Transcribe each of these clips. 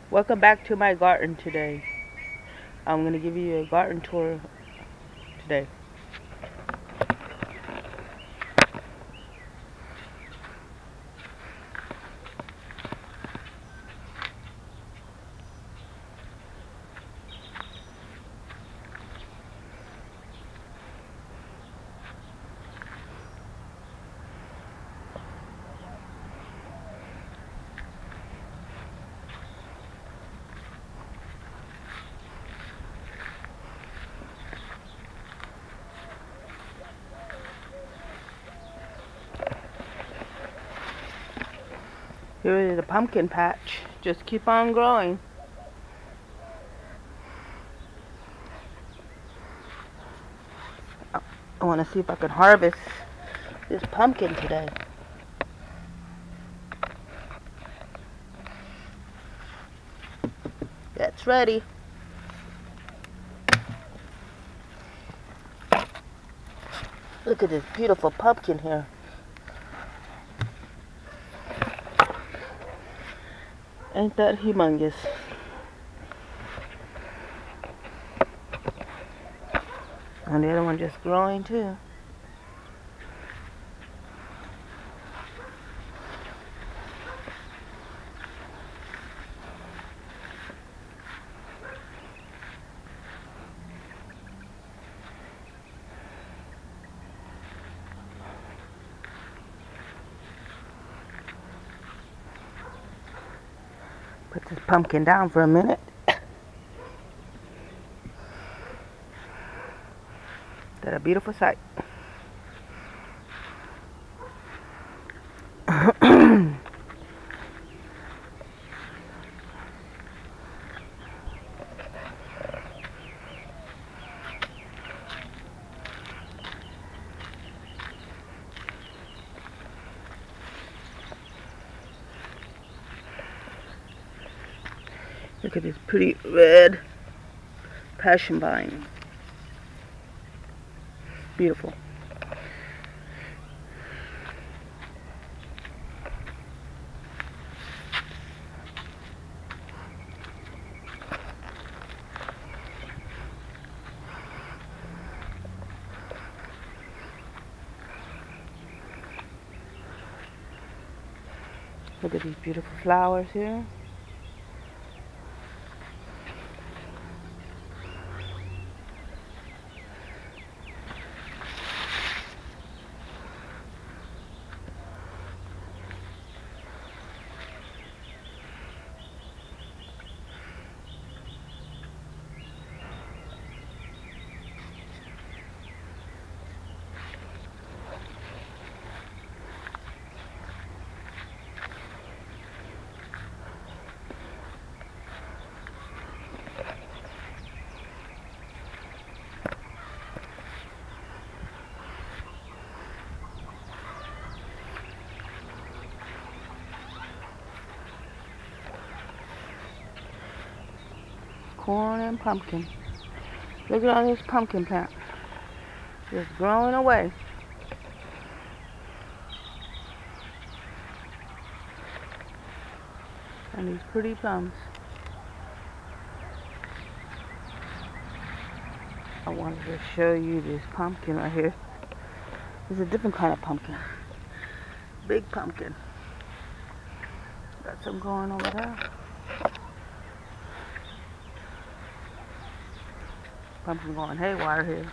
Welcome back to my garden today. I'm going to give you a garden tour today. Here is a pumpkin patch. Just keep on growing. I want to see if I can harvest this pumpkin today. That's ready. Look at this beautiful pumpkin here. Ain't that humongous? And the other one just growing too. Put this pumpkin down for a minute. That a beautiful sight. Look at this pretty red passion vine. Beautiful. Look at these beautiful flowers here. Corn and pumpkin. Look at all this pumpkin plant. Just growing away. And these pretty plums. I wanted to show you this pumpkin right here. This is a different kind of pumpkin. Big pumpkin. Got some going over there. Pumpkin going haywire here.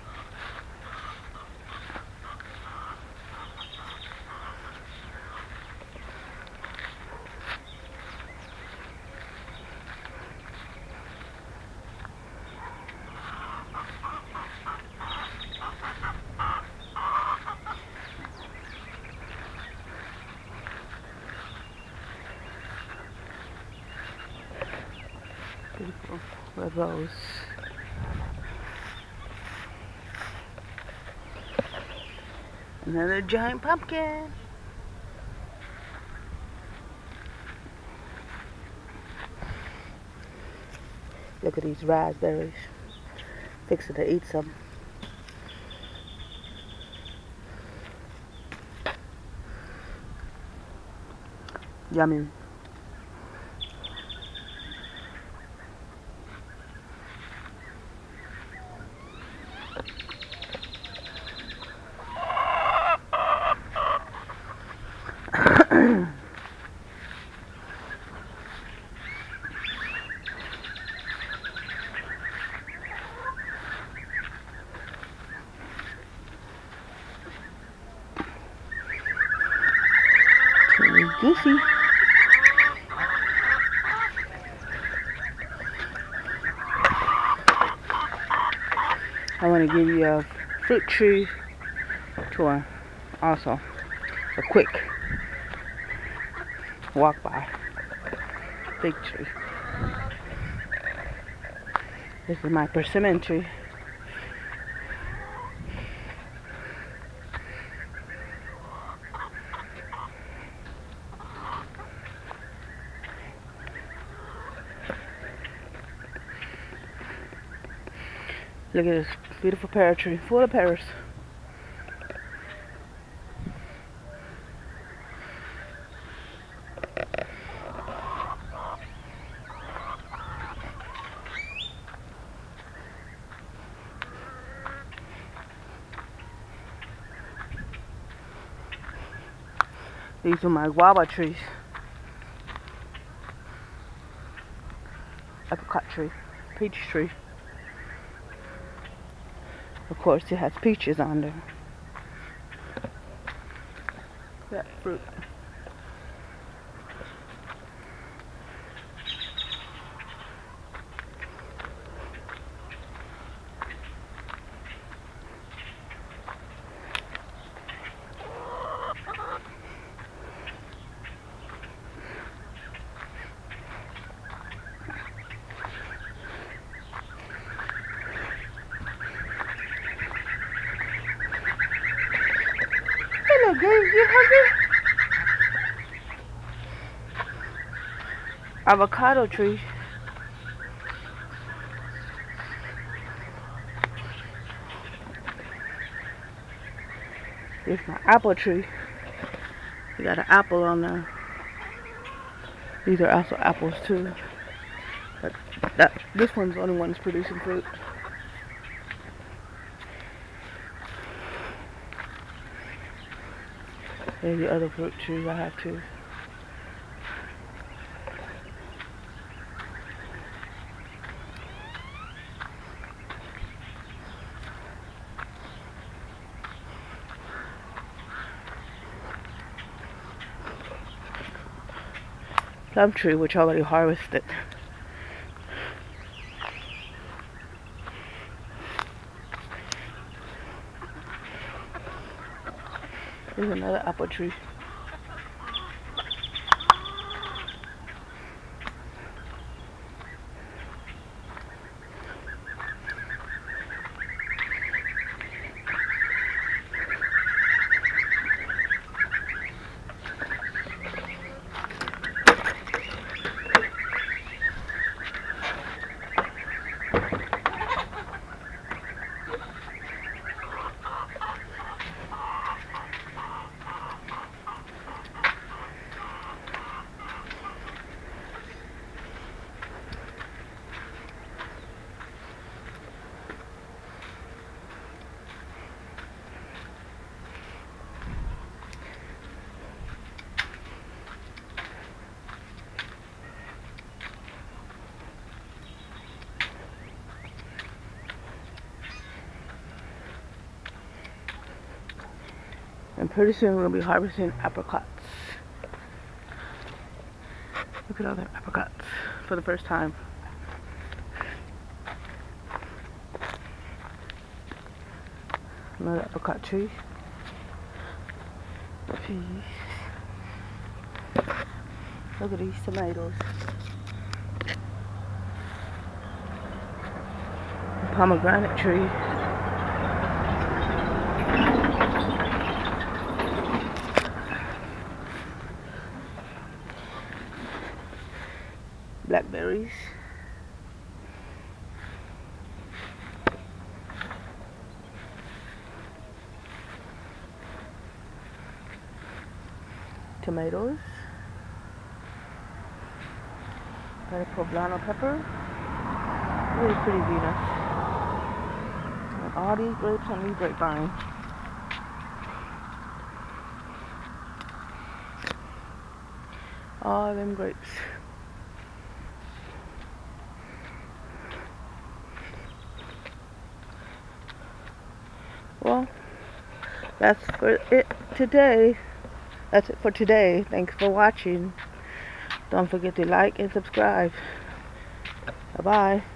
Beautiful red rose. Another giant pumpkin. Look at these raspberries. Fixing to eat some. Yummy. juicy. I want to give you a fruit tree tour. Also, a quick walk by. Big tree. This is my persimmon tree. Look at this beautiful pear tree, full of pears. These are my guava trees. Apricot tree, peach tree. Of course, it has peaches on there. That fruit. Hello, Gabe, you hungry? Avocado tree. Here's my apple tree. We got an apple on there. These are also apples too. But this one's the only one that's producing fruit. There's the other fruit trees I have too. Plum tree, which I already harvested. There's another apple tree. And pretty soon we'll be harvesting apricots. Look at all the apricots for the first time. Another apricot tree. Peas. Look at these tomatoes. A pomegranate tree. Blackberries. Tomatoes. Got a poblano pepper. Really pretty Venus. And all these grapes on these grapevines. All them grapes. Well, that's for it today. that's it for today. Thanks for watching. Don't forget to like and subscribe. Bye-bye.